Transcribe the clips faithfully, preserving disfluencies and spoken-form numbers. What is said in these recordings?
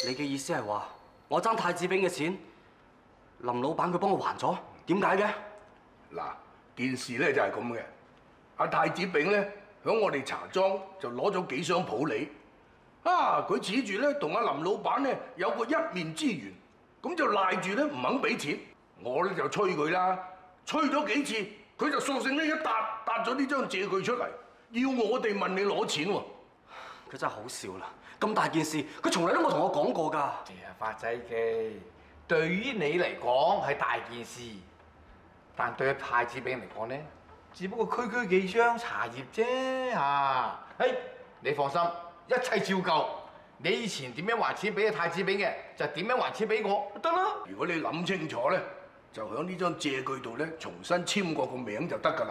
你嘅意思係話我爭太子餅嘅錢，林老闆佢幫我還咗？點解嘅？ 嗱，件事咧就係咁嘅。阿太子餅咧響我哋茶莊就攞咗幾箱普洱，啊，佢指住咧同阿林老闆咧有個一面之緣，咁就賴住咧唔肯俾錢。我咧就催佢啦，催咗幾次，佢就索性呢一笪笪咗呢張借據出嚟，要我哋問你攞錢喎。 佢真係好笑啦！咁大件事，佢從來都冇同我講過㗎。 係啊，發仔記，對於你嚟講係大件事，但對太子餅嚟講咧，只不過區區幾箱茶葉啫嚇。誒，你放心，一切照舊。你以前點樣還錢俾太子餅嘅，就點樣還錢俾我，得啦。 如果你諗清楚咧，就喺呢張借據度咧重新簽過個名就得㗎啦。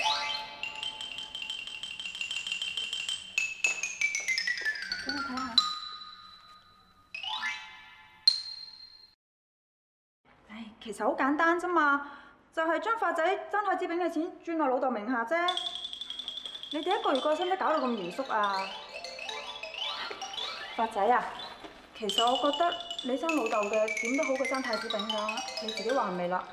俾我睇下。唉，其實好簡單啫嘛，就係將發仔爭太子餅嘅錢轉落老豆名下啫。你哋一個月過使唔使搞到咁嚴肅啊？發仔啊，其實我覺得你爭老豆嘅點都好過爭太子餅㗎，你自己話係咪啦？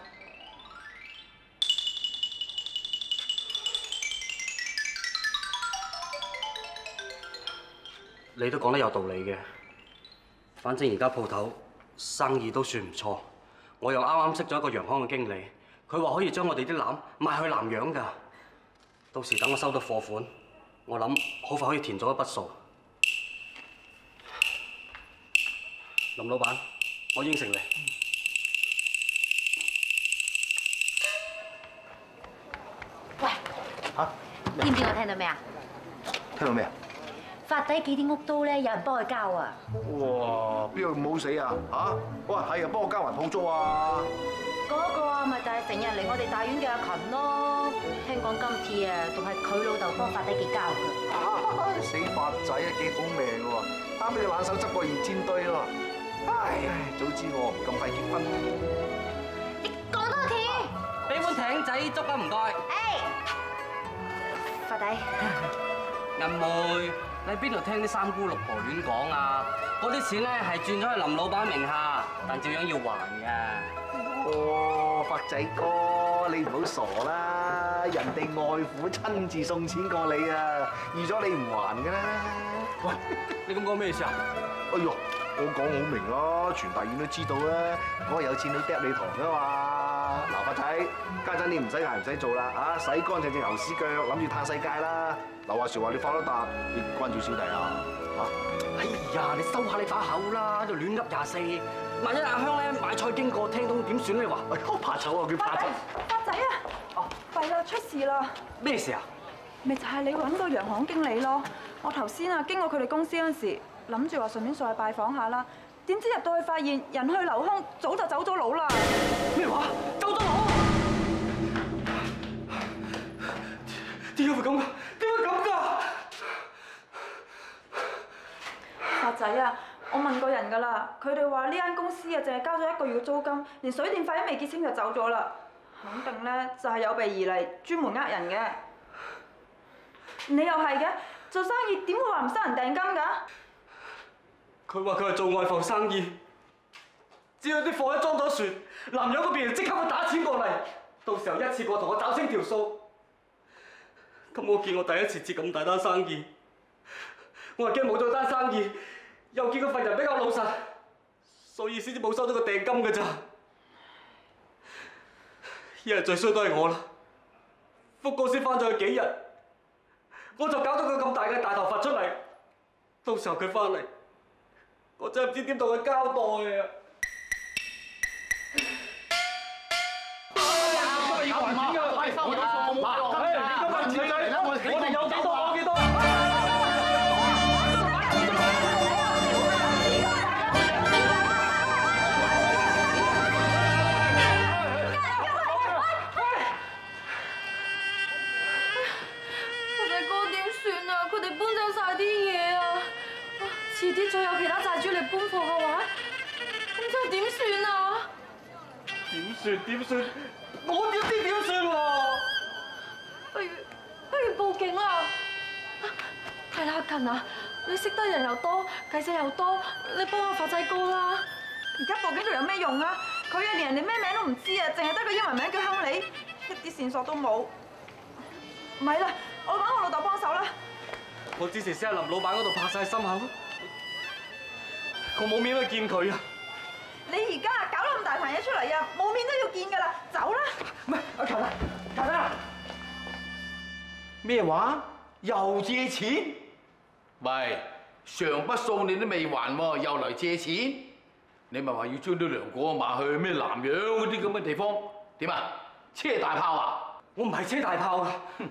你都講得有道理嘅，反正而家鋪頭生意都算唔錯，我又啱啱識咗一個洋行嘅經理，佢話可以將我哋啲籃賣去南洋㗎。到時等我收到貨款，我諗好快可以填咗一筆數。林老闆，我應承你。 喂， 嚇？ 知唔知我聽到咩啊？ 聽到咩啊？ 發底幾啲屋都咧，有人幫佢交啊！ 哇！邊個咁好死啊？嚇！哇，係啊，幫我交還鋪租啊！ 嗰個啊，咪就係成日嚟我哋大院嘅阿勤咯。聽講今次啊，仲係佢老豆幫發底結交㗎。 死發仔啊，幾好命喎！啱俾你冷手執過二千堆喎！唉，早知我唔咁快結婚。 你講多次。 俾碗艇仔粥啊，唔該。 誒，發底。 銀妹，你邊度聽啲三姑六婆亂講啊？嗰啲錢咧係轉咗去林老闆名下，但照樣要還嘅。 哦，發仔哥，你唔好傻啦！人哋外父親自送錢過你啊，預咗你唔還嘅啦。 喂，你咁講咩意思啊？ 哎呦，我講好明啦，全大院都知道啦，嗰個有錢佬嗒你糖噶嘛。嗱，發仔，家陣你唔使捱唔使做啦，啊，洗乾淨隻牛屎腳，諗住嘆世界啦。劉華韶話你發咗達，你關照小弟啊！嚇！ 哎呀，你收下你把口啦，喺度亂噏廿四。萬一阿香咧買菜經過聽到點算咧？話哎呀，怕醜啊，佢怕醜。 發仔啊！哦，弊啦，出事啦！ 咩事啊？ 咪就係你揾個洋行經理咯。我頭先啊經過佢哋公司嗰陣時，諗住話順便上去拜訪下啦。點知入到去發現人去樓空，早就走咗佬啦！ 咩話？走咗佬？點解會咁㗎？點解咁㗎？ 發仔啊，我問過人㗎啦，佢哋話呢間公司啊，淨係交咗一個月嘅租金，連水電費都未結清就走咗啦。肯定咧就係有備而嚟，專門呃人嘅。你又係嘅，做生意點會話唔收人訂金㗎？ 佢話佢係做外埠生意，只要啲貨一裝咗船，南洋嗰邊就即刻會打錢過嚟，到時候一次過同我找清條數。咁我見我第一次接咁大單生意，我係驚冇咗單生意，又見嗰份人比較老實，所以先至冇收到個訂金㗎咋。一日最衰都係我啦，福哥先翻咗去幾日，我就搞到佢咁大嘅大頭佛出嚟，到時候佢翻嚟，我真係唔知點同佢交代啊！我哋有幾多攞幾多。 發仔哥點算啊？佢哋搬走晒啲嘢啊！遲啲再有其他債主嚟搬貨嘅話，咁真係點算啊？ 點算點算？我點知點算喎？ 不如不如報警啦！係啦，阿勤啊， 你識得人又多，計仔又多，你幫我發仔哥啦！而家報警仲有咩用啊？佢啊連人哋咩名都唔知啊，淨係得個英文名叫亨利，一啲線索都冇。唔係啦，我揾我老豆幫手啦。 我之前先喺林老闆嗰度拍晒心口，我冇面去見佢啊！ 你而家搞到咁大壇嘢出嚟啊，冇面都要見㗎啦，走啦！ 唔係，阿勤啊，勤啊！咩話？又借錢？喂，上筆數你都未還喎，又嚟借錢？你咪話要將啲糧果賣去咩南洋嗰啲咁嘅地方？點啊？車大炮啊？ 我唔係車大炮㗎，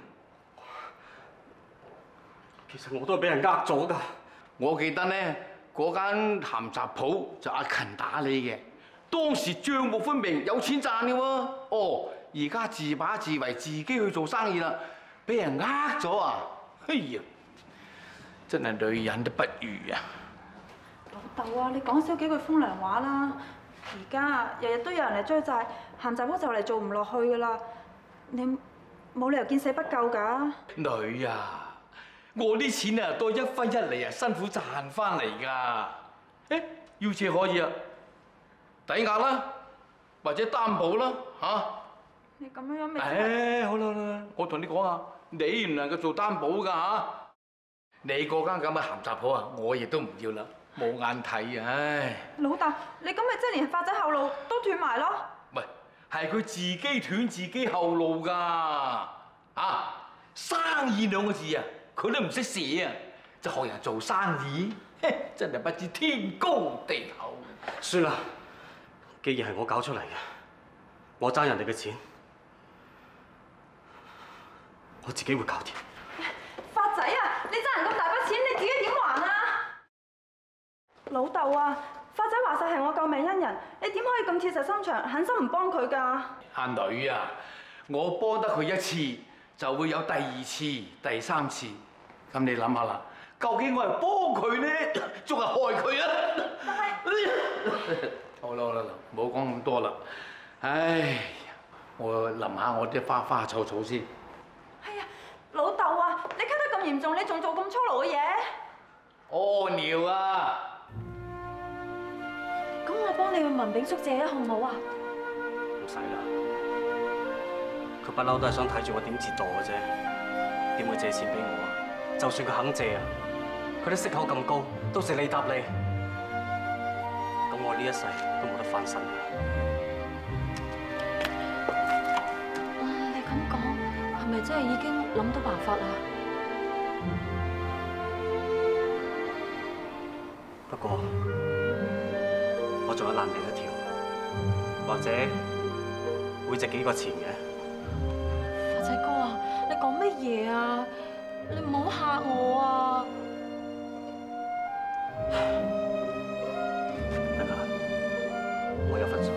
其實我都係俾人呃咗㗎。 我記得咧，嗰間鹹雜鋪就阿勤打你嘅，當時帳目分明，有錢賺嘅喎。哦，而家自把自為，自己去做生意啦，俾人呃咗啊！哎呀，真係女人都不如啊！ 老豆啊，你講少幾句風涼話啦！而家日日都有人嚟追債，鹹雜鋪就嚟做唔落去㗎啦。你冇理由見死不救㗎。 女啊，我啲錢啊都一分一厘啊辛苦賺翻嚟㗎。誒，要借可以啊，抵押啦，或者擔保啦，嚇。 你咁樣樣咪？ 誒，好啦好啦，我同你講啊，你唔能夠做擔保㗎嚇。你嗰間咁嘅鹹雜鋪啊，我亦都唔要啦，冇眼睇啊！唉。 老豆，你咁咪即係連發仔後路都斷埋咯？ 喂，係佢自己斷自己後路㗎。啊，生意兩個字啊，佢都唔識寫啊，就學人做生意，真係不知天高地厚。 算啦，既然係我搞出嚟嘅，我爭人哋嘅錢，我自己會搞掂。 發仔啊，你爭人咁大筆錢，你自己點還啊？老豆啊，發仔話晒係我救命恩人，你點可以咁鐵石心腸，狠心唔幫佢㗎？ 阿女啊，我幫得佢一次，就會有第二次、第三次。咁你諗下啦，究竟我係幫佢呢，仲係害佢啊？ 但係， 好啦好啦，唔好講咁多啦。唉，我淋下我啲花花草草先。 係啊，老豆啊，你咳得咁嚴重，你仲做咁粗魯嘅嘢？ 屙尿啊！ 咁我幫你去文炳叔借啊，好唔好啊？ 唔使啦，佢不嬲都係想睇住我點折墮嘅啫，點會借錢俾我啊？就算佢肯借啊，佢啲息口咁高，到時你答你，咁我呢一世都冇得翻身嘅。 你咁講，係咪真係已經諗到辦法啦？ 不過我仲有爛命一條，或者會值幾個錢嘅。 發仔哥啊，你講乜嘢啊？你唔好嚇我啊！ 得㗎啦，我有份數。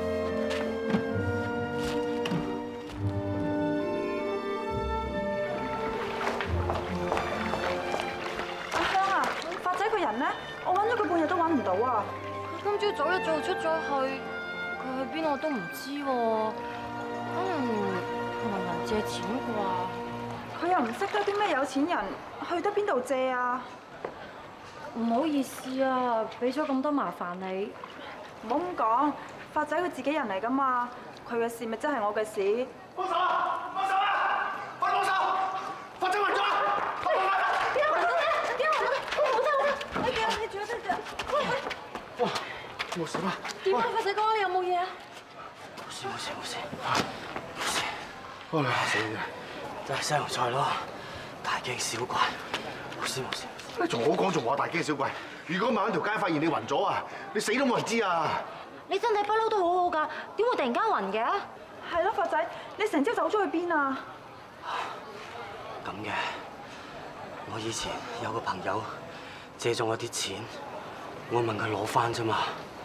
阿香啊，發仔個人咧，我揾咗佢半日都揾唔到啊！ 佢今朝早一早出咗去，佢去邊我都唔知喎。可能問人借錢啩？ 佢又唔識得啲咩有錢人，去得邊度借啊？ 唔好意思啊，俾咗咁多麻煩你。 唔好咁講，發仔佢自己人嚟㗎嘛，佢嘅事咪真係我嘅事。 幫手啊！幫手啊！快幫手！發仔暈咗啊！快快快！ 點解暈咗嘅？點解暈咗嘅？好真好真！你叫你住啊！住啊！ 哇！冇事嘛？ 點啊，發仔哥，你有冇嘢啊？ 冇事冇事冇事冇事。 唉，死嘅！ 真係西洋菜咯，大驚小怪，冇事冇事。 你同我講仲話大驚小怪，如果萬一條街發現你暈咗啊，你死都冇人知啊！ 你身體不嬲都好好㗎，點會突然間暈嘅？ 係咯，發仔，你成朝走咗去邊啊？ 咁嘅，我以前有個朋友借咗我啲錢，我問佢攞翻啫嘛。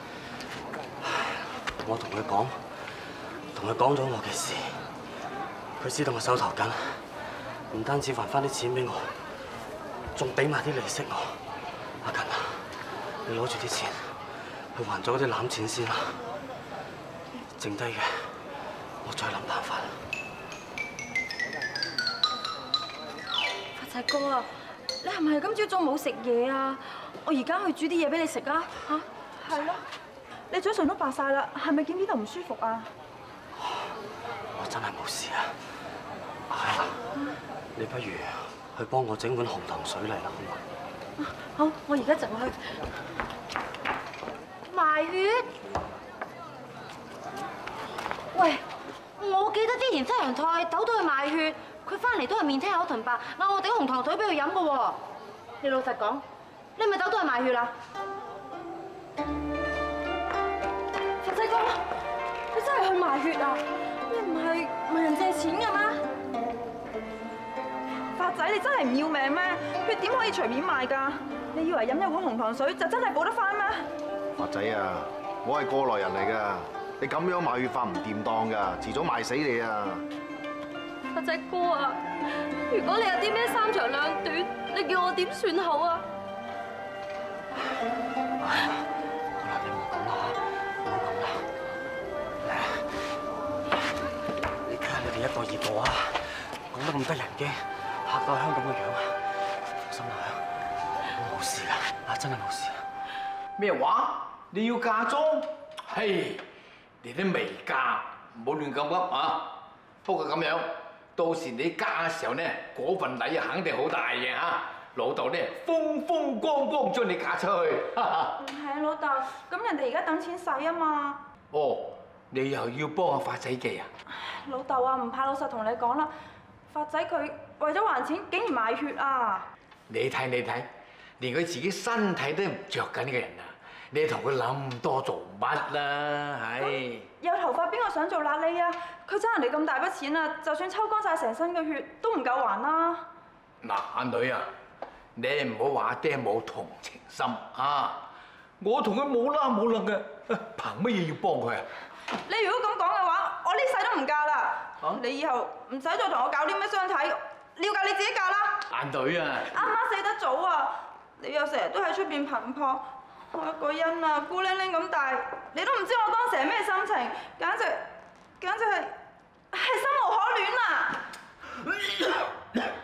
我同佢講，同佢講咗我嘅事，佢知道我手頭緊，唔單止還翻啲錢俾我，仲俾埋啲利息我。阿勤啊，你攞住啲錢去還咗嗰啲攬錢先啦，剩低嘅我再諗辦法。 發仔哥啊， 你係咪今朝早冇食嘢啊？我而家去煮啲嘢俾你食啊！嚇，係咯。你嘴唇都白晒啦，係咪見呢度唔舒服啊？ 我真係冇事啊！係啊，你不如去幫我整碗紅糖水嚟啦，好嘛？ 好，我而家就去。 賣血？喂，我記得之前西洋菜走到去賣血，佢翻嚟都係面青口唇白，嗌我整紅糖水俾佢飲㗎喎。你老實講，你係咪走到去賣血啦？ 佛仔哥，你真係去賣血啊？你唔係問人借錢㗎咩？發仔，你真係唔要命咩？血點可以隨便賣㗎？你以為飲一碗紅糖水就真係補得翻咩？ 發仔啊，我係過來人嚟㗎，你咁樣賣血法唔掂當㗎，遲早賣死你啊！ 發仔哥啊，如果你有啲咩三長兩短，你叫我點算好啊？ 好啦，你唔好咁啦嚇，唔好咁啦。你睇下你哋一個二個啊，講得咁得人驚，嚇到香咁嘅樣啊！放心啦，我冇事㗎，啊真係冇事啊！ 咩話？你要嫁妝？嘿，你都未嫁，唔好亂咁噏啊！不過咁樣，到時你嫁嘅時候呢，嗰份禮啊肯定好大嘅嚇。老豆呢風風光光將你嫁出去。 係啊，老豆，咁人哋而家等錢使啊嘛。 哦，你又要幫阿發仔記啊？ 老豆啊，唔怕老實同你講啦，發仔佢為咗還錢，竟然賣血啊！ 你睇你睇，連佢自己身體都唔着緊呢個人啊！你同佢諗咁多做乜啦？唉， 有頭髮邊個想做癩痢啊？佢爭人哋咁大筆錢啊，就算抽乾晒成身嘅血都唔夠還啦。 嗱，阿女啊，你唔好話阿爹冇同情心啊！我同佢冇啦冇楞嘅，憑乜嘢要幫佢啊？ 你如果咁講嘅話，我呢世都唔嫁啦。 啊、 你以後唔使再同我搞啲咩相睇，你要嫁你自己嫁啦。 阿女啊， 阿媽死得早啊，你又成日都喺出邊頻撲。我一個人啊，孤零零咁大，你都唔知我當時係咩心情，簡直簡直係係生無可戀啊！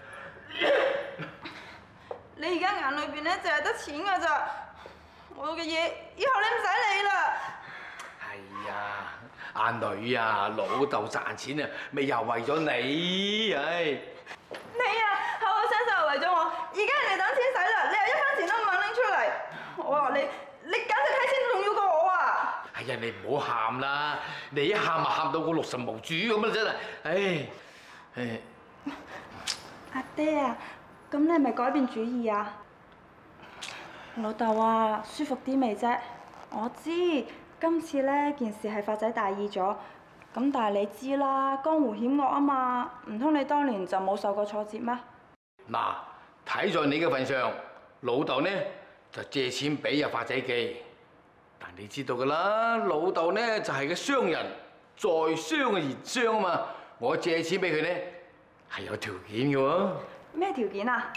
你而家眼裏邊咧淨係得錢㗎咋，我嘅嘢以後你唔使理啦。 係啊，阿女啊，老豆賺錢啊，咪又為咗你，唉！ 你啊，口口聲聲係為咗我，而家人哋等錢使啦，你又一分錢都唔肯拎出嚟。我話你，你簡直睇錢重要過我啊！ 係啊，你唔好喊啦，你一喊咪喊到我六神無主咁啊真係，唉唉。 阿爹啊，咁你係咪改變主意啊？老豆啊，舒服啲未啫？我知今次呢件事係發仔大意咗，咁但係你知啦，江湖險惡啊嘛，唔通你當年就冇受過挫折咩？ 嗱，睇在你嘅份上，老豆呢就借錢俾阿發仔記，但你知道噶啦，老豆呢就係個商人，在商嘅言商啊嘛，我借錢俾佢呢係有條件嘅喎。 咩條件啊？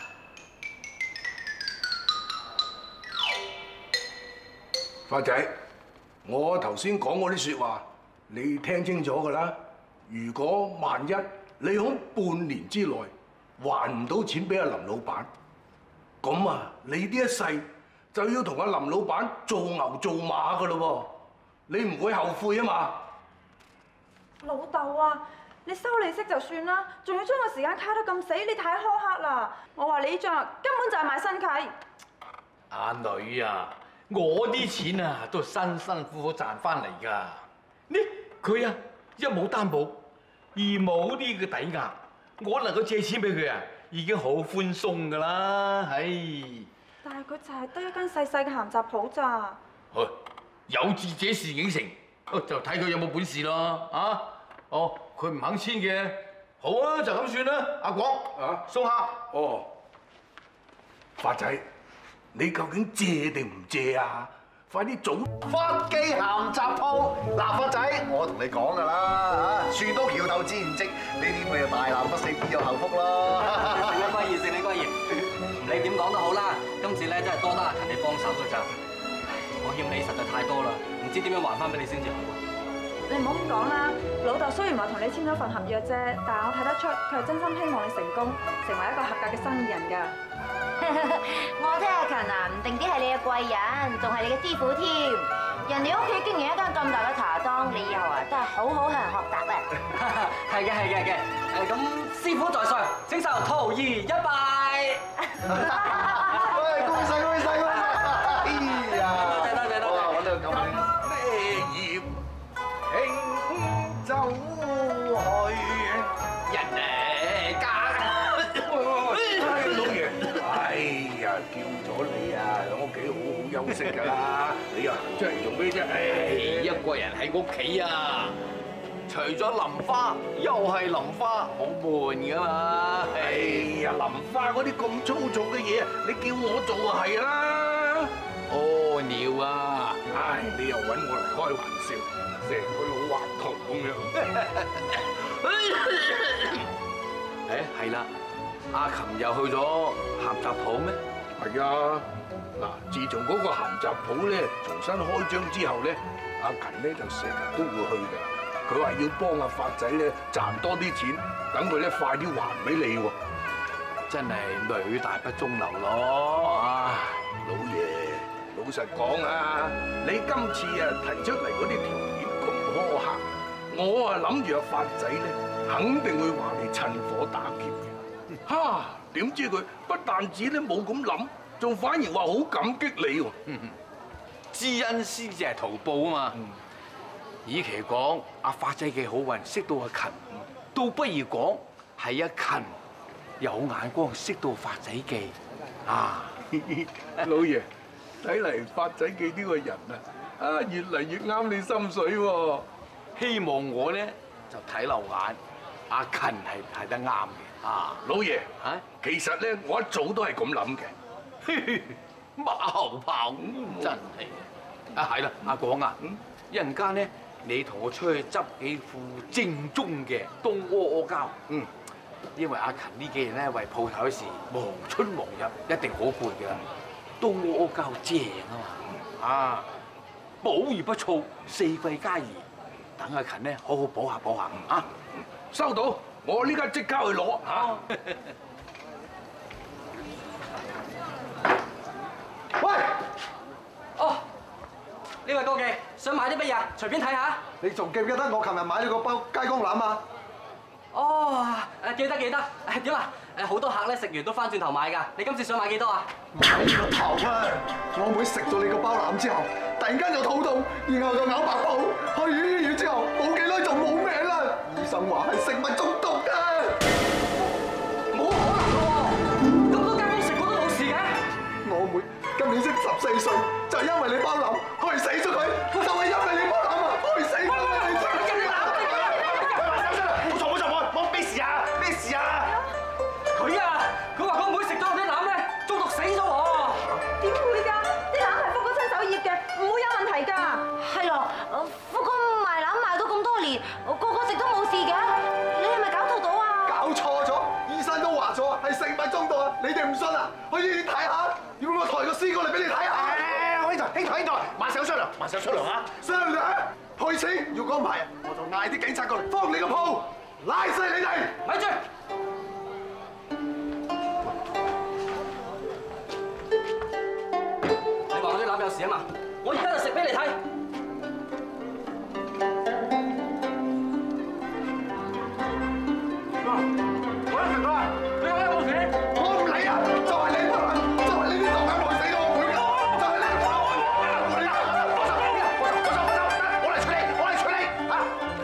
發仔，我頭先講嗰啲説話，你聽清楚㗎啦。如果萬一你喺半年之內還唔到錢俾阿林老闆，咁啊，你呢一世就要同阿林老闆做牛做馬㗎咯喎，你唔會後悔啊嘛？ 老豆啊，你收利息就算啦，仲要將個時間卡得咁死，你太苛刻啦！我話你呢張根本就係買新契。 阿女啊，我啲錢啊都係辛辛苦苦賺翻嚟㗎。呢佢啊一冇擔保，二冇呢個抵押，我能夠借錢俾佢啊，已經好寬鬆㗎啦，唉！ 但係佢就係得一間細細嘅鹹雜鋪咋。 有志者事竟成，就睇佢有冇本事咯，啊！哦，佢唔肯簽嘅，好啊，就咁算啦。阿廣， 啊， 送客。 哦，發仔，你究竟借定唔借啊？快啲早！ 發記鹹雜鋪，嗱，發仔，我同你講㗎啦嚇，船到橋頭自然直，呢啲咪大難不死必有後福咯。 成你貴言，成你貴言，唔理點講都好啦。今次咧真係多得阿勤你幫手㗎咋，我欠你實在太多啦，唔知點樣還翻俾你先至好啊。 你唔好咁講啦。老豆雖然話同你簽咗份合約啫，但係我睇得出佢係真心希望你成功，成為一個合格嘅生意人㗎。 我聽阿勤啊，唔定止係你嘅貴人，仲係你嘅師傅添。人哋屋企經營一間咁大嘅茶檔，你以後啊都係好好向人學習啊！ 係嘅，係嘅，係嘅。誒咁，師傅在上，請受徒兒一拜。 喂，恭喜恭喜恭喜！哎呀， 多謝多謝多謝。 我都咁咩葉輕舟去，人哋家。老爺，哎呀，叫咗你啊，喺屋企好好休息㗎啦，你又行出嚟做咩啫？ 一個人喺屋企啊，除咗淋花又係淋花，好悶㗎嘛。 哎呀，淋花嗰啲咁粗糙嘅嘢，你叫我做啊係啦。 屙尿啊！ 唉，你又揾我嚟開玩笑，成個老頑童咁樣。 誒係啦，阿琴又去咗鹹雜鋪咩？ 係啊，嗱，自從嗰個鹹雜鋪咧重新開張之後咧，阿勤咧就成日都會去㗎。佢話要幫阿發仔咧賺多啲錢，等佢咧快啲還俾你喎。 真係女大不中留咯啊！ 老爺，老實講啊，你今次啊提出嚟嗰啲條件咁苛刻，我啊諗住阿發仔咧肯定會話你趁火打劫嘅。哈！點知佢不但止咧冇咁諗，仲反而話好感激你喎。 知恩先至係圖報啊嘛。與其講阿發仔嘅好運識到阿勤，倒不如講係阿勤有眼光識到發仔記啊！ 老爺，睇嚟發仔記呢個人啊，啊越嚟越啱你心水喎。 希望我咧就睇漏眼，阿勤係睇得啱嘅啊！ 老爺啊， 其實咧我一早都係咁諗嘅。 馬後炮真係啊！係啦，阿廣啊，一陣間咧你同我出去執幾副正宗嘅東阿阿膠。 嗯。 因為阿勤呢幾日咧為鋪頭嘅事忙出忙入，一定好攰㗎。東阿阿膠正啊嘛，啊補而不燥，四季皆宜。等阿勤咧好好補下補下啊！ 收到，我呢家即刻去攞嚇。 喂， 哦，呢位高記想買啲乜嘢？隨便睇下。 你仲記唔記得我琴日買咗個包雞公欖啊？ 哦，誒記得記得。誒點啊？誒好多客咧食完都翻轉頭買㗎。你今次想買幾多啊？ 買個頭啊！我妹食咗你個包攬之後，突然間就肚痛，然後就嘔白泡，去醫院之後冇幾耐就冇命啦。醫生話係食物中毒㗎。 冇可能㗎喎！咁多間屋食過都冇事嘅。 我妹今年先十四歲，就係因為你包攬，害死咗佢，就係因為你包攬啊，害死咗佢。冇錯冇錯，我我咩事啊？咩事啊？ 佢啊，佢話個妹食咗我啲攬咧，中毒死咗喎。 點會㗎？啲攬係福哥親手醃嘅，唔會有問題㗎。 係咯，福哥賣欖賣到咁多年，個個食都冇事嘅，你係咪搞錯到啊？ 搞錯咗，醫生都話咗係食物中毒啊！你哋唔信啊？去醫院睇下，要我抬個屍過嚟俾你睇下。誒，兄台兄台兄台，馬上商量，馬上商量啊！商量，開錢要講唔係，我就嗌啲警察過嚟封你個鋪，拉晒你哋。 咪住！你話我啲攬有事啊嘛？我而家就食俾你睇。我一食啦，你話有冇事？ 我唔理啊！就係你不能，就係你啲毒害死咗我妹，就係你不能。我嚟，我走，我走，我走，我走，我嚟處理，我嚟處理嚇。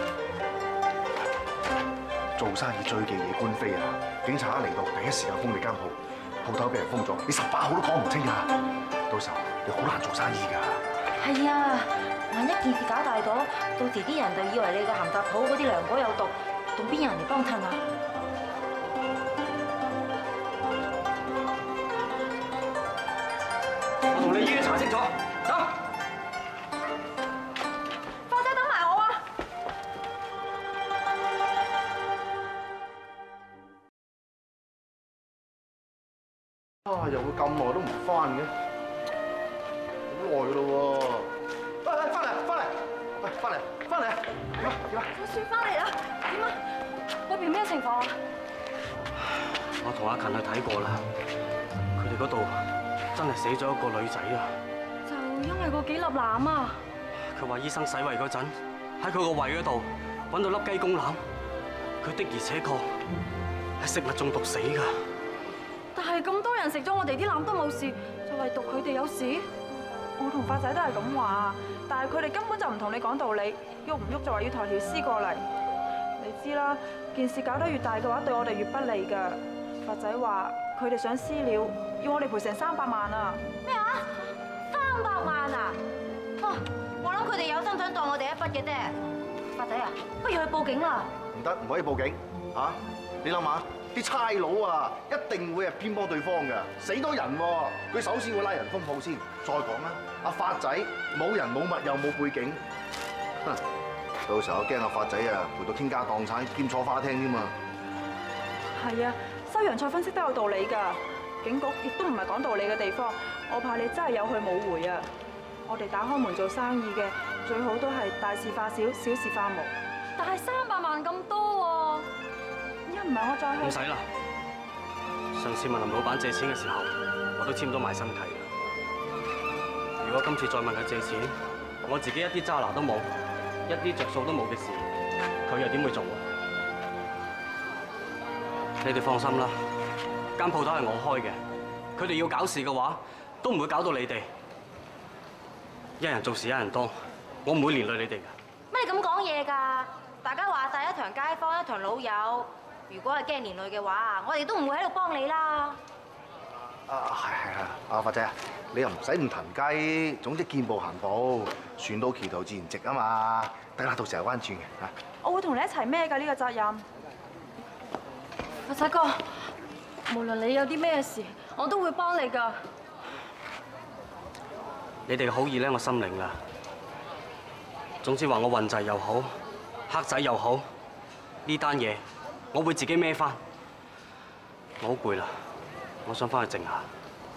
做生意最忌嘢官非啊！警察一嚟到，第一時間封你間鋪，鋪頭俾人封咗，你十把口都講唔清㗎。到時候你好難做生意㗎。 係啊，萬一件事搞大咗，到時啲人就以為你個鹹雜鋪嗰啲涼果有毒，仲邊有人嚟幫襯啊？ 我同你醫院查清楚，走。 花姐等埋我啊！ 啊！又會咁耐都唔翻嘅，好耐咯喎！喂喂，翻嚟翻嚟！哎喂，翻嚟，翻嚟，點啊？點啊？ 我算翻嚟啦，點啊？嗰邊咩情況啊？ 我同阿勤去睇過啦，佢哋嗰度真係死咗一個女仔啊！ 就因為個幾粒欖啊！ 佢話醫生洗胃嗰陣喺佢個胃嗰度揾到粒雞公欖，佢的而且確係食物中毒死㗎。 但係咁多人食咗我哋啲欖都冇事，就唯獨佢哋有事。 我同發仔都係咁話，但係佢哋根本就唔同你講道理，喐唔喐就話要抬條屍過嚟。你知啦，件事搞得越大嘅話，對我哋越不利㗎。發仔話佢哋想私了，要我哋賠成三百萬啊！ 咩啊？三百萬啊！哦，我諗佢哋有心想當我哋一筆嘅啫。發仔啊，不如去報警啦！ 唔得，唔可以報警嚇！你諗下，啲差佬啊，一定會係偏幫對方㗎，死多人喎！佢首先會拉人封鋪先，再講啦。阿發仔冇人冇物又冇背景，哼！到時候我驚阿發仔啊賠到傾家蕩產兼坐花廳添嘛。 係啊，收洋菜分析都有道理㗎，警局亦都唔係講道理嘅地方，我怕你真係有去冇回啊！我哋打開門做生意嘅，最好都係大事化小，小事化無。 但係三百萬咁多喎， 一唔係我再去。 唔使啦，上次問林老闆借錢嘅時候，我都簽咗埋身契啦。如果今次再問佢借錢，我自己一啲揸拿都冇，一啲着數都冇嘅事，佢又點會做啊？你哋放心啦，間鋪頭係我開嘅，佢哋要搞事嘅話，都唔會搞到你哋。一人做事一人當，我唔會連累你哋㗎。 乜你咁講嘢㗎？大家話晒一場街坊一場老友，如果係驚連累嘅話，我哋都唔會喺度幫你啦。 啊，係係啊，阿發仔啊，你又唔使咁騰雞，總之見步行步，船到橋頭自然直啊嘛。得啦，到時候彎轉嘅嚇。 我會同你一齊孭㗎呢個責任。 發仔哥，無論你有啲咩事，我都會幫你㗎。 你哋嘅好意咧，我心領啦。總之話我運滯又好，黑仔又好，呢單嘢我會自己孭翻。我好攰啦，我想翻去靜下。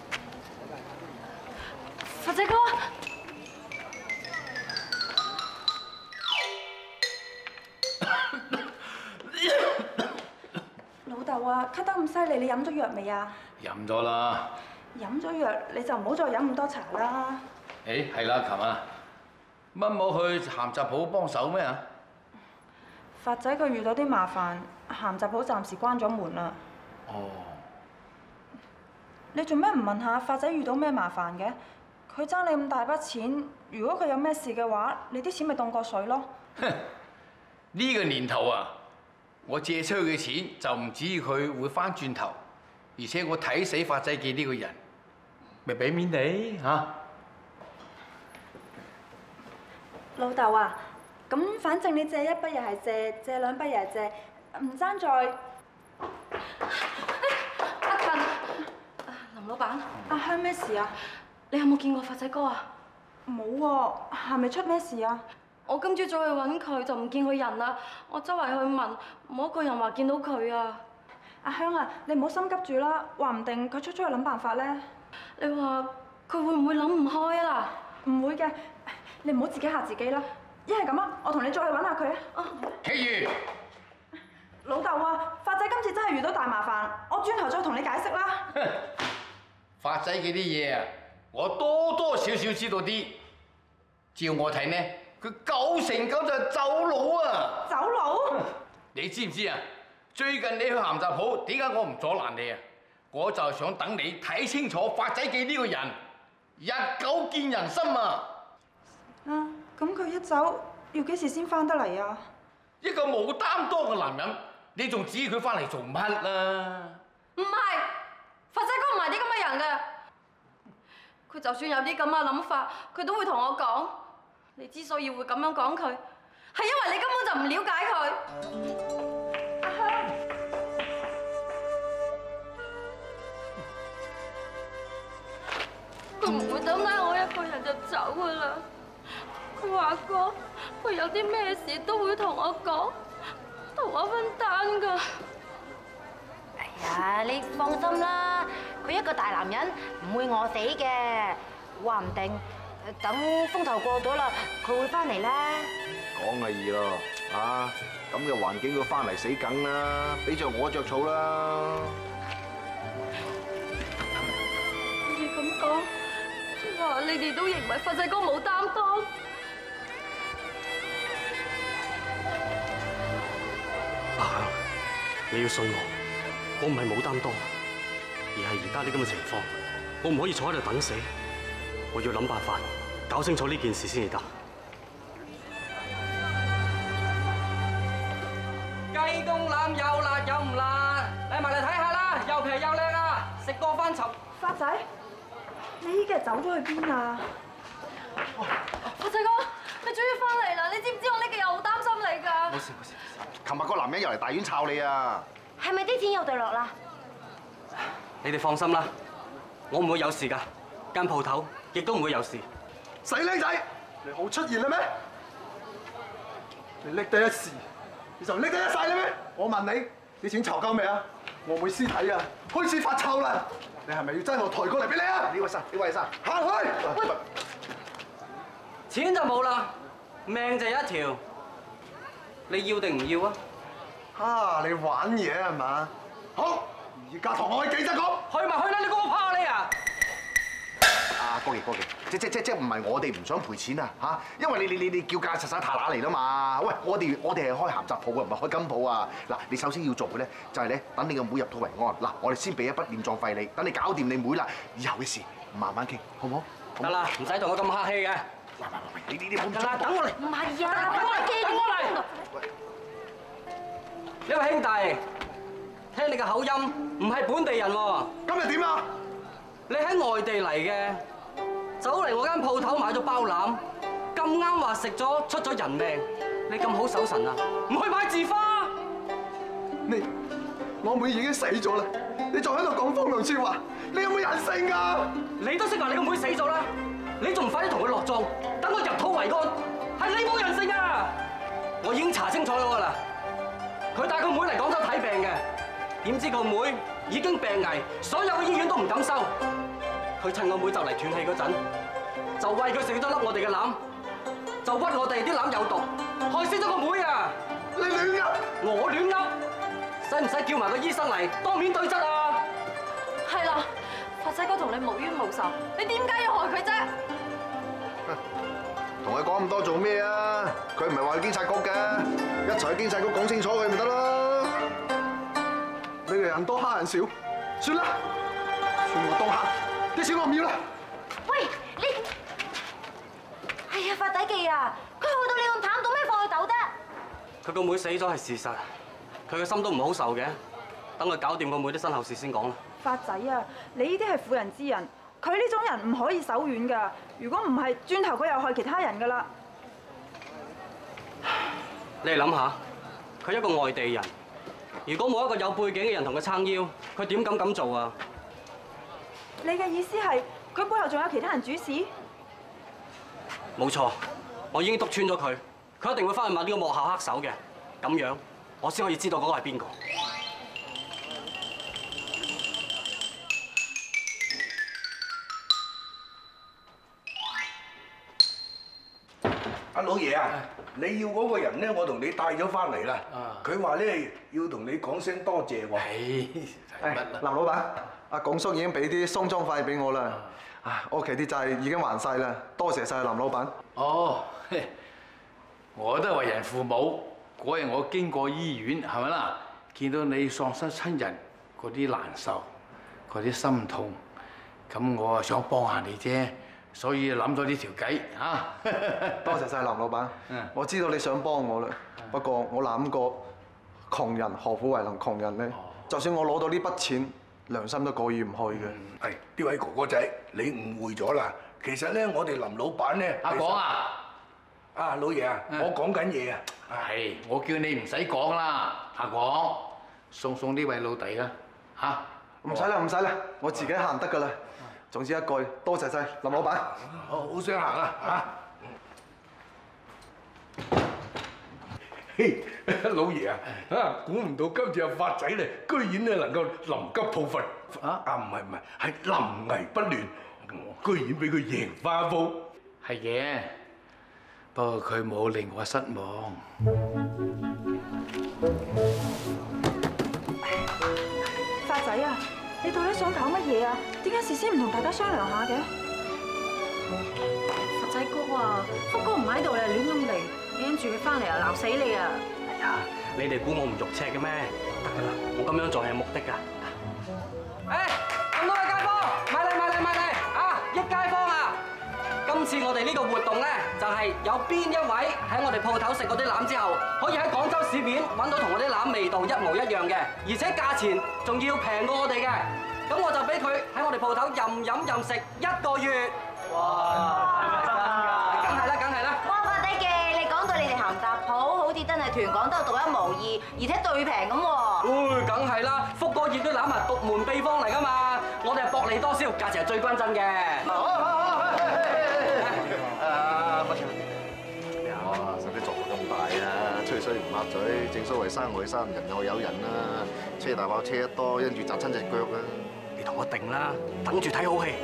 發仔哥， 老豆啊，咳得咁犀利，你飲咗藥未啊？ 飲咗啦。 飲咗藥你就唔好再飲咁多茶啦。 誒係啦，琴啊，乜冇去鹹雜鋪幫手咩啊？ 發仔佢遇到啲麻煩，鹹雜鋪暫時關咗門啦。 哦。 你做咩唔問下發仔遇到咩麻煩嘅？佢爭你咁大筆錢，如果佢有咩事嘅話，你啲錢咪當過水咯。 哼！呢個年頭啊，我借出去嘅錢就唔止佢會翻轉頭，而且我睇死發仔記呢個人，咪俾面你嚇。 老豆啊，咁反正你借一筆又係借，借兩筆又係借，唔爭在。 阿勤，林老闆， 阿香咩事啊？ 你有冇見過發仔哥啊？ 冇喎，係咪出咩事啊？ 我今朝早去揾佢就唔見佢人啦，我周圍去問，冇一個人話見到佢啊。 阿香啊，你唔好心急住啦，話唔定佢出咗去諗辦法咧。 你話佢會唔會諗唔開啊？ 唔會嘅，你唔好自己嚇自己啦。一係咁啊，我同你再去揾下佢啊。 其餘， 老豆啊，發仔今次真係遇到大麻煩，我轉頭再同你解釋啦。 發仔嘅啲嘢啊，我多多少少知道啲。照我睇呢，佢九成九就係走佬啊！ 走佬？ 你知唔知啊？最近你去鹹雜鋪，點解我唔阻攔你啊？我就係想等你睇清楚發仔記呢個人，日久見人心啊！ 啊，咁佢一走，要幾時先翻得嚟啊？ 一個冇擔當嘅男人，你仲指意佢翻嚟做乜啦？ 唔係，發仔哥唔係啲咁嘅人嘅。佢就算有啲咁嘅諗法，佢都會同我講。你之所以會咁樣講佢，係因為你根本就唔了解佢。 阿香， 佢唔會等拉我一個人就走噶啦。佢話過，佢有啲咩事都會同我講，同我分擔噶。哎呀，你放心啦，佢一個大男人唔會餓死嘅，話唔定等風頭過咗啦，佢會翻嚟啦。 講嘅易咯，啊咁嘅環境佢翻嚟死梗啦，俾着我着草啦。 你哋咁講，即係話你哋都認為發仔哥冇擔當？ 阿香，你要信我，我唔係冇擔當，而係而家呢咁嘅情況，我唔可以坐喺度等死，我要諗辦法搞清楚呢件事先至得。雞公欖又辣又唔辣，嚟埋嚟睇下啦，又平又靚啊！食過翻尋。 發仔，你依家走咗去邊啊？ 發仔哥，你終於翻嚟啦！你知唔知我呢幾日好擔心你㗎？ 冇事冇事。琴日個男人又嚟大院抄你啊！ 係咪啲錢又掉落啦？ 你哋放心啦，我唔會有事㗎，間鋪頭亦都唔會有事。 死僆仔，你好出現啦咩？你拎得一時，你就拎得一世啦咩？我問你，啲錢籌夠未啊？我妹屍體啊，開始發臭啦！你係咪要爭我抬過嚟俾你啊？ 呢位生，呢位生， 行去！ 錢就冇啦，命就一條，你要定唔要啊？ 哈！你玩嘢係嘛？好，而家同我去警察局。 去咪去啦！你估我怕你啊？ 啊哥傑哥傑，即即即即唔係我哋唔想賠錢啊嚇，因為你你你你叫價實在太乸嚟啦嘛！喂，我哋我哋係開鹹雜鋪嘅，唔係開金鋪啊！嗱，你首先要做嘅咧就係咧，等你個妹入土為安。嗱，我哋先俾一筆殮葬費你，等你搞掂你妹啦，以後嘅事慢慢傾，好唔好？ 得啦，唔使同我咁客氣嘅。 喂喂喂，你你你冇得啦，等我嚟。 唔係啊，等我嚟， 等我嚟。呢位兄弟，聽你嘅口音唔係本地人喎。 今日點啊？ 你喺外地嚟嘅，走嚟我間鋪頭買咗包攬，咁啱話食咗出咗人命，你咁好手神啊？唔去買字花？ 你我妹已經死咗啦，你仲喺度講風涼説話，你有冇人性㗎？ 你都識話你個妹死咗啦，你仲唔快啲同佢落葬，等我入土為安？係你冇人性啊！我已經查清楚咗㗎啦，佢帶個妹嚟廣州睇病嘅，點知個妹已經病危，所有嘅醫院都唔敢收。佢趁我妹就嚟斷氣嗰陣，就餵佢食咗粒我哋嘅欖，就屈我哋啲欖有毒，害死咗個妹啊！ 你亂噏！ 我亂噏，使唔使叫埋個醫生嚟當面對質啊？ 係啦，發仔哥同你無冤無仇，你點解要害佢啫？ 同佢講咁多做咩啊？佢唔係話去警察局嘅，一齊去警察局講清楚佢咪得咯。 你哋人多蝦人少，算啦，算我當客，啲錢我唔要啦。 喂，你係啊，發仔記啊，佢去到你咁淡，做咩放佢走啫？ 佢個妹死咗係事實，佢個心都唔好受嘅，等佢搞掂個妹啲身後事先講啦。 發仔啊，你呢啲係婦人之仁，佢呢種人唔可以手軟㗎。如果唔係，轉頭佢又害其他人㗎啦。 你哋諗下，佢一個外地人，如果冇一個有背景嘅人同佢撐腰，佢點敢咁做啊？ 你嘅意思係佢背後仲有其他人主使？ 冇錯，我已經督穿咗佢，佢一定會翻去問呢個幕後黑手嘅，咁樣我先可以知道嗰個係邊個。 阿老爺啊，你要嗰個人咧，我同你帶咗翻嚟啦。佢話咧要同你講聲多謝喎。 係乜啦？ 林老闆，阿廣叔已經俾啲送葬費俾我啦。啊，屋企啲債已經還晒啦，多謝晒林老闆。 哦，我都係為人父母，嗰日我經過醫院，係咪啦？見到你喪失親人嗰啲難受，嗰啲心痛，咁我啊想幫下你啫。所以諗咗呢條計嚇， 多謝晒林老闆。我知道你想幫我啦，不過我諗過窮人何苦為能窮人呢？就算我攞到呢筆錢，良心都過意唔去嘅。 係呢位哥哥仔，你誤會咗啦。其實咧，我哋林老闆咧， 阿廣啊， 啊老爺啊，我講緊嘢啊。 係我叫你唔使講啦，阿廣，送送呢位老弟啦嚇。 唔使啦，唔使啦，我自己行得㗎啦。總之一句，多謝晒林老闆。 好，好想行啊嚇！嘿，老爺啊，啊估唔到今次阿發仔咧，居然咧能夠臨急抱佛啊！啊唔係唔係，係臨危不亂，居然俾佢贏花鋪。 係嘅， 不過佢冇令我失望。 發仔啊，你到底想搞乜嘢啊？點解事先唔同大家商量下嘅？ 佛仔哥啊，福哥唔喺度你亂咁嚟，你跟住佢翻嚟啊鬧死你啊！ 哎呀，你哋估我唔肉赤嘅咩？得㗎啦，我咁樣做係有目的㗎。誒，咁多位街坊，買嚟買嚟買嚟啊！益街坊啊！今次我哋呢個活動咧，就係有邊一位喺我哋鋪頭食嗰啲腩之後，可以喺廣州市面揾到同我啲腩味道一模一樣嘅，而且價錢仲要平過我哋嘅，咁我就俾佢喺我哋鋪頭任飲任食一個月。哇！係咪真㗎？梗係啦，梗係啦。 魔法地記，你講到你哋鹹雜鋪好似真係全廣州獨一無二，而且最平咁喎。 誒，梗係啦，福哥熱啲腩係獨門秘方嚟㗎嘛，我哋係薄利多銷，價錢係最均真嘅。 好好好，啊乜嘢？哇！使唔使作到咁大啊？吹水唔抹嘴，正所謂山外山，人外有人啦。車大炮車得多，因住砸親隻腳啊！ 你同我定啦，等住睇好戲。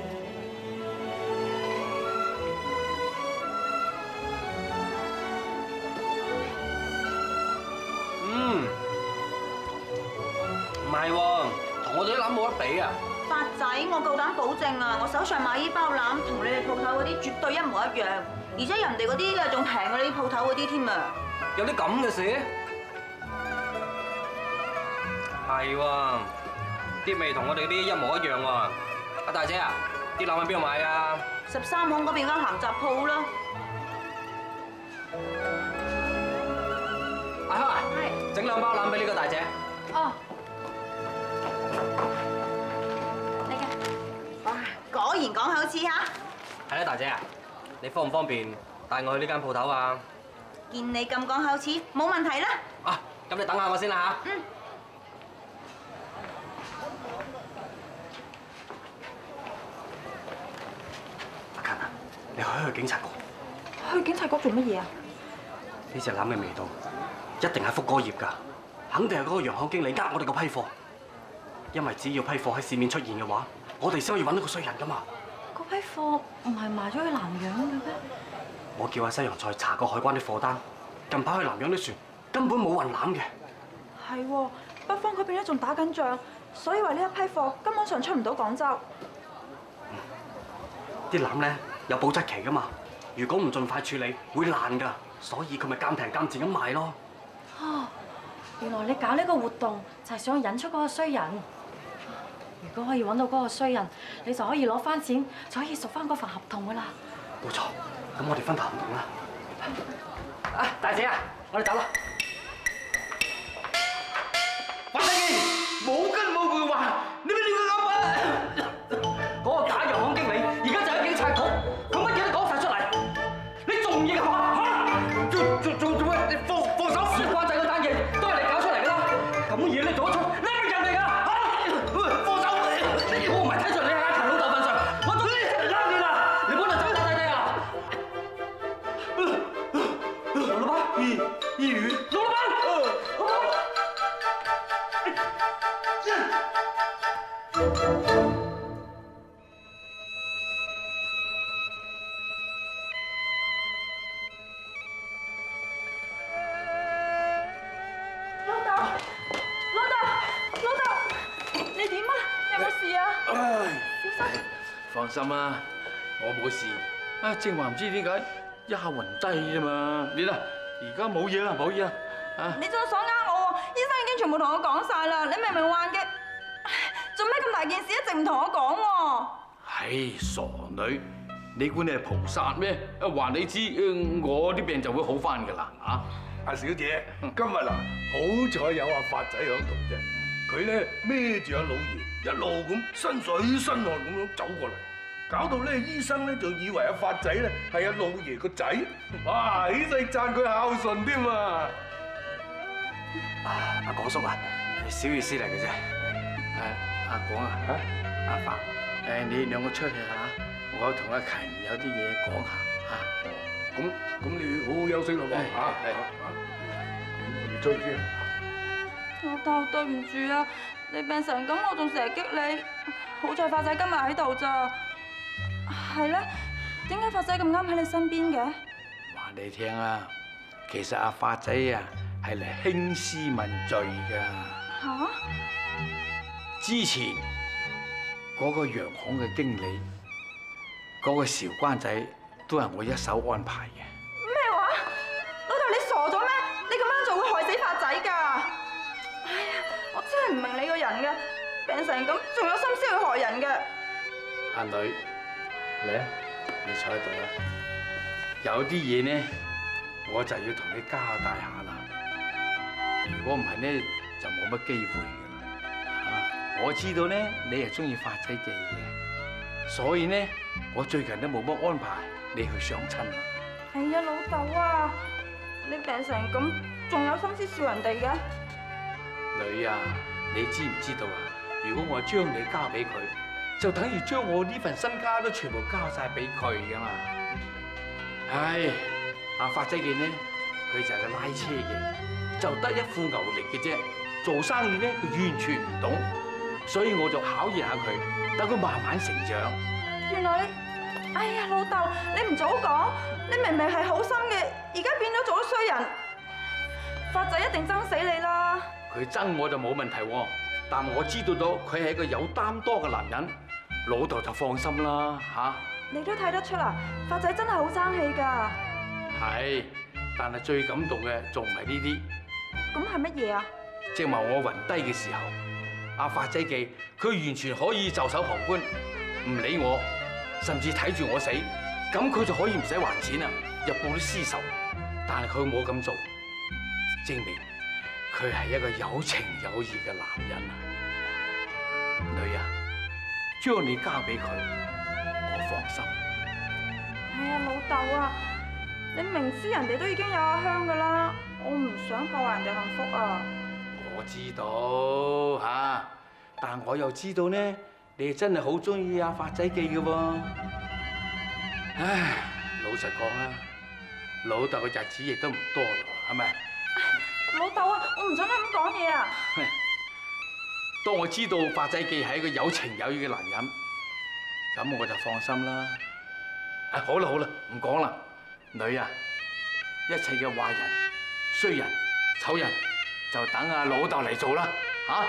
嗯，唔係喎，同我哋啲腩冇得比啊！ 發仔，我夠膽保證啊！我手上買依包腩同你哋鋪頭嗰啲絕對一模一樣，而且人哋嗰啲咧仲平過你啲鋪頭嗰啲添啊！ 有啲咁嘅事？係喎，啲味同我哋啲一模一樣喎。阿大姐啊，啲腩喺邊度買啊？ 十三巷嗰邊間鹹雜鋪啦。 阿香啊， 係整兩包腩俾呢個大姐。 哦，你嘅。 哇，果然講口齒嚇！ 係啦，大姐啊，你方唔方便帶我去呢間鋪頭啊？ 見你咁講口齒，冇問題啦。 啊，咁你等下我先啦嚇。 嗯。 阿勤啊，你去去警察局。 去警察局做乜嘢啊？ 呢隻腩嘅味道一定係福哥醃㗎，肯定係嗰個洋行經理呃我哋個批貨。因為只要批貨喺市面出現嘅話，我哋先可以揾到個衰人㗎嘛。 嗰批貨唔係賣咗去南洋嘅咩？ 我叫阿西洋菜查過海關啲貨單，近排去南洋啲船根本冇運腩嘅。 係喎，北方嗰邊咧仲打緊仗，所以話呢一批貨根本上出唔到廣州。 啲腩咧有保質期㗎嘛，如果唔盡快處理會爛㗎，所以佢咪減平減賤咁賣咯。 哦，原來你搞呢個活動就係想引出嗰個衰人。如果可以揾到嗰個衰人，你就可以攞翻錢，就可以贖翻嗰份合同㗎啦。 冇錯，咁我哋分頭行動啦。啊，大姐啊，我哋走啦。黃世健，冇根冇據話，你咪亂咁噏啊！嗰個假洋行經理而家就喺警察局，佢乜嘢都講晒出嚟，你仲唔認嚇？嚇！做做做做咩？你放放手！事關仔嗰單嘢都係你搞出嚟㗎啦，咁嘅嘢你做得出？你係咪人嚟㗎？嚇！放手！我唔係睇在你係阿勤老豆份上，我總之出嚟拉你啦！你幫我走走低低啊！老老闆，一一魚，老老闆，老老闆。 老豆，老豆，老豆，你點啊？有冇事啊？ 唉， 小心！ 放心啦，我冇事。啊，正話唔知點解一下暈低啫嘛。你啦，而家冇嘢啦，冇嘢啦。啊， 你真係想呃我喎！醫生已經全部同我講晒啦，你明明患嘅，做咩咁大件事一直唔同我講喎？ 唉，傻女，你估你係菩薩咩？啊，話你知，我啲病就會好翻㗎啦。啊！ 阿小姐，今日嗱好彩有阿發仔喺度啫，佢咧孭住阿老爺一路咁身水身汗咁樣走過嚟，搞到咧醫生咧就以為阿發仔咧係阿老爺個仔，哇！起勢讚佢孝順添啊！ 啊，阿廣叔啊，小意思嚟嘅啫。 誒，阿廣啊，阿發，誒你兩個出去下，我同阿勤有啲嘢講下嚇。 咁咁你好好休息咯喎嚇，係啊，咁我哋追先。 老豆，對唔住啊，你病成咁，我仲成日激你，好在發仔今日喺度咋。係咧，點解發仔咁啱喺你身邊嘅？ 你聽啊，其實阿發仔啊係嚟興師問罪㗎。 嚇！ 之前嗰個洋行嘅經理，嗰個韶關仔都係我一手安排嘅。 咩話？老豆你傻咗咩？你咁樣做會害死發仔㗎！哎呀，我真係唔明你個人嘅，病成咁仲有心思去害人嘅。 阿女，嚟啊，你坐喺度啦。有啲嘢呢，我就要同你交代下啦。如果唔係呢，就冇乜機會㗎啦。啊，我知道呢，你係中意發仔記嘅，所以呢，我最近都冇乜安排你去相親。 哎呀，老豆啊，你病成咁，仲有心思笑人哋嘅？ 女啊，你知唔知道啊？如果我將你交俾佢，就等於將我呢份身家都全部交晒俾佢噶嘛。唉，阿發仔記呢，佢就係個拉車嘅，就得一副牛力嘅啫。做生意咧，佢完全唔懂，所以我就考驗下佢，等佢慢慢成長。 原來，哎呀，老豆，你唔早講，你明明係好心嘅，而家變咗做咗衰人，發仔一定憎死你啦！ 佢憎我就冇問題喎，但我知道到佢係一個有擔當嘅男人，老豆就放心啦嚇。 你都睇得出啦，發仔真係好爭氣㗎。 係，但係最感動嘅仲唔係呢啲？ 咁係乜嘢啊？ 正話我暈低嘅時候，阿發仔記佢完全可以袖手旁觀，唔理我，甚至睇住我死，咁佢就可以唔使還錢啦，入報啲私仇。但係佢冇咁做，證明佢係一個有情有義嘅男人啊！女啊，將你交俾佢，我放心。 哎呀，老豆啊，你明知人哋都已經有阿香㗎啦，我唔想破壞人哋幸福啊！ 我知道嚇，但我又知道呢，你真係好中意阿發仔記嘅喎。唉，老實講啦，老豆嘅日子亦都唔多啦，係咪？ 老豆啊，我唔准你咁講嘢啊！ 當我知道發仔記係一個有情有義嘅男人，咁我就放心啦。啊，好啦好啦，唔講啦，女啊，一切嘅壞人、衰人、醜人，就等阿老豆嚟做啦，嚇！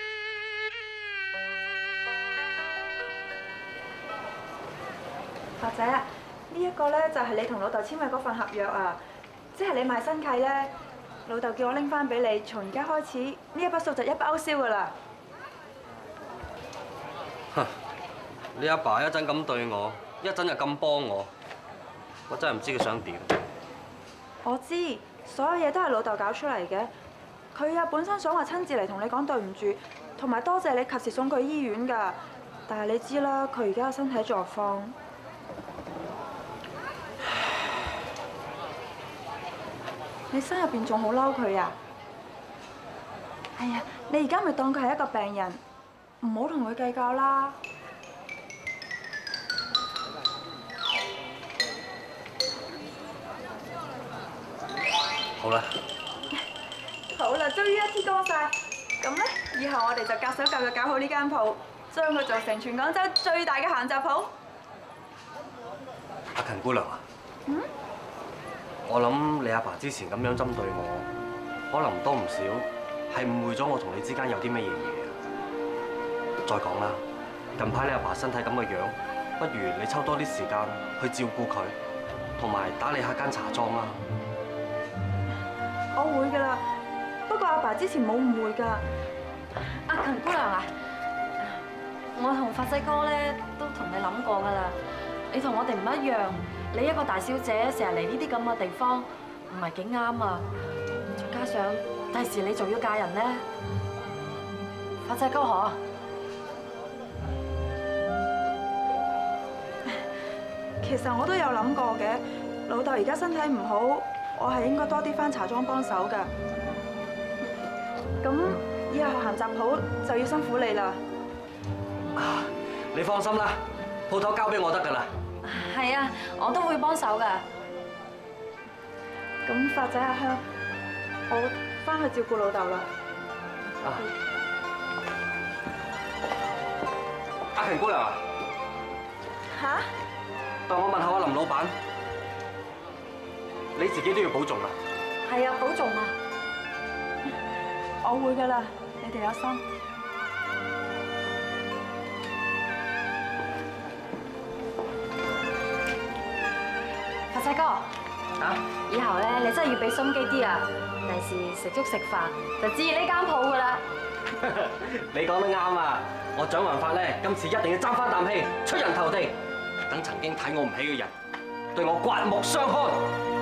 發仔啊，呢一個咧就係你同老豆簽嘅嗰份合約啊，即係你賣新契咧，老豆叫我拎翻俾你，從而家開始呢一筆數就一筆勾銷噶啦。 哼！你阿爸一陣咁對我，一陣又咁幫我，我真係唔知佢想點。 我知，所有嘢都係老豆搞出嚟嘅。佢啊本身想話親自嚟同你講對唔住，同埋多謝你及時送佢去醫院㗎。但係你知啦，佢而家嘅身體狀況。你心入邊仲好嬲佢啊？哎呀，你而家咪當佢係一個病人，唔好同佢計較啦。 好啦， 好啦，終於一天光晒。咁咧，以後我哋就夾手夾腳搞好呢間鋪，將佢做成全廣州最大嘅閒雜鋪。 阿勤姑娘啊， 嗯？ 我諗你阿爸之前咁樣針對我，可能唔多唔少係誤會咗我同你之間有啲乜嘢嘢啊。再講啦，近排你阿爸身體咁嘅樣，不如你抽多啲時間去照顧佢，同埋打理下間茶莊啊。 我會㗎啦，不過阿爸之前冇誤會㗎。 阿勤姑娘啊，我同發仔哥咧都同你諗過㗎啦。你同我哋唔一樣，你一個大小姐成日嚟呢啲咁嘅地方，唔係幾啱啊！再加上第時你仲要嫁人咧，發仔哥嗬。 其實我都有諗過嘅，老豆而家身體唔好，我係應該多啲返茶莊幫手㗎。咁以後閒雜鋪就要辛苦你啦。 啊，你放心啦，鋪頭交俾我得㗎啦。 係啊，我都會幫手㗎。 咁發仔阿香，我返去照顧老豆啦。 啊，阿勤姑娘啊。 嚇？ 當我問下我林老闆， 你自己都要保重啊！ 係啊，保重啊！ 我會㗎啦，你哋有心。 發仔哥， 啊！ 以後咧你真係要俾心機啲啊！第時食粥食飯就指意呢間鋪㗎啦。 你講得啱啊！我蔣宏發咧，今次一定要爭翻啖氣，出人頭地，等曾經睇我唔起嘅人對我刮目相看。